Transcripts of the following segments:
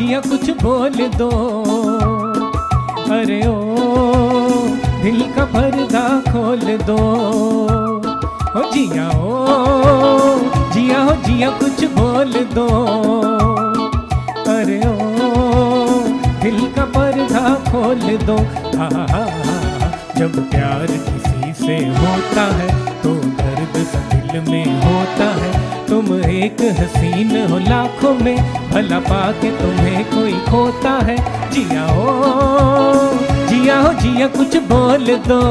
जिया कुछ बोल दो। अरे ओ दिल का पर्दा खोल दो। ओ जिया हो जिया कुछ बोल दो। अरे ओ दिल का पर्दा खोल दो। जब प्यार किसी से होता है तो दर्द सा दिल में होता है। तुम एक हसीन हो लाखों में, भला पाके तुम्हें कोई खोता है। जिया हो जिया कुछ बोल दो।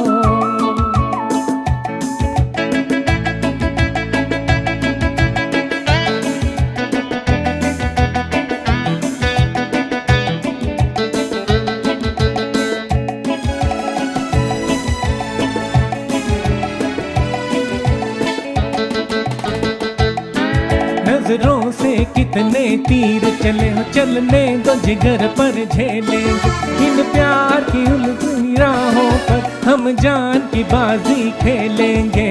नजरों से कितने तीर चले हो, चलने दो जिगर पर झेलेंगे। इन प्यार की उलझी राहों पर हम जान की बाजी खेलेंगे।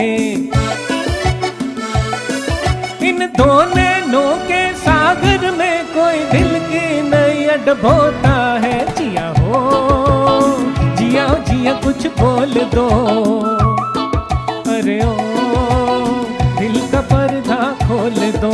इन दो नैनों के सागर में कोई दिल की नैया डुबोता है। जिया हो जिया कुछ बोल दो। अरे ओ दिल का पर्दा खोल दो।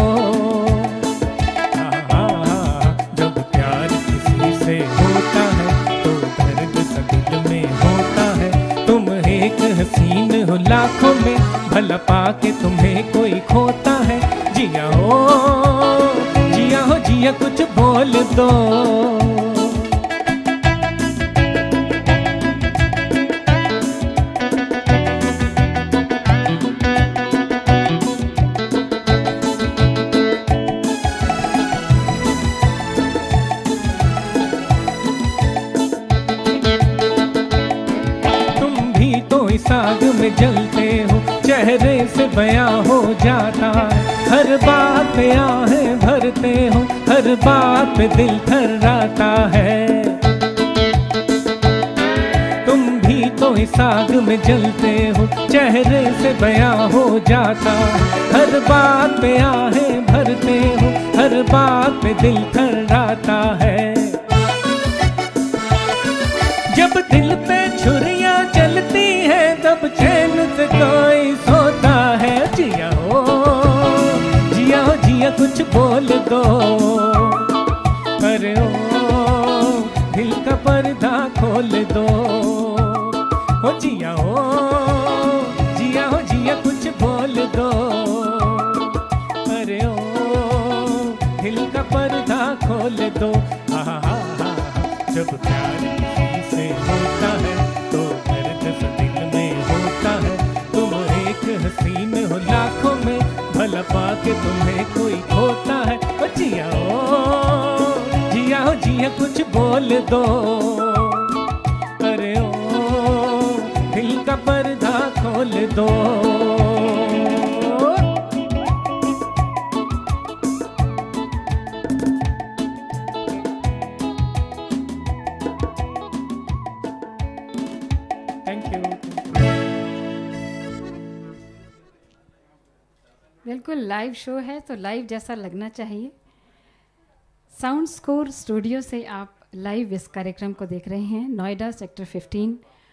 जब प्यार किसी से होता है तो दर्द सा दिल में होता है। तुम एक हसीन हो लाखों में, भला पाके तुम्हें कोई खोता है। जिया हो जिया कुछ बोल दो। साग में जलते हो, चेहरे से बयां हो जाता है। हर बात पे आहें भरते हो, हर बात पे दिल थर्राता है। तुम भी तो इस आग में जलते हो, चेहरे से बयां हो जाता है। हर बात पे आहें भरते हो, हर बात पे दिल थर्राता है। जब दिल पे छुरियां चलती है तब चैन से कोई सोता है। जिया हो जिया कुछ बोल दो। अरे ओ दिल का पर्दा खोल दो। हो जिया कुछ बोल दो। अरे ओ दिल का पर्दा खोल दो। जब प्यार किसी से होता है तो दर्द सा दिल में होता है। तुम एक हसीन हो लाखों में, भला पाके तुम्हें कोई खोता है। जिया हो जिया कुछ बोल दो। अरे ओ दिल का पर्दा खोल दो। बिल्कुल लाइव शो है तो लाइव जैसा लगना चाहिए। साउंड स्कोर स्टूडियो से आप लाइव इस कार्यक्रम को देख रहे हैं। नोएडा सेक्टर 15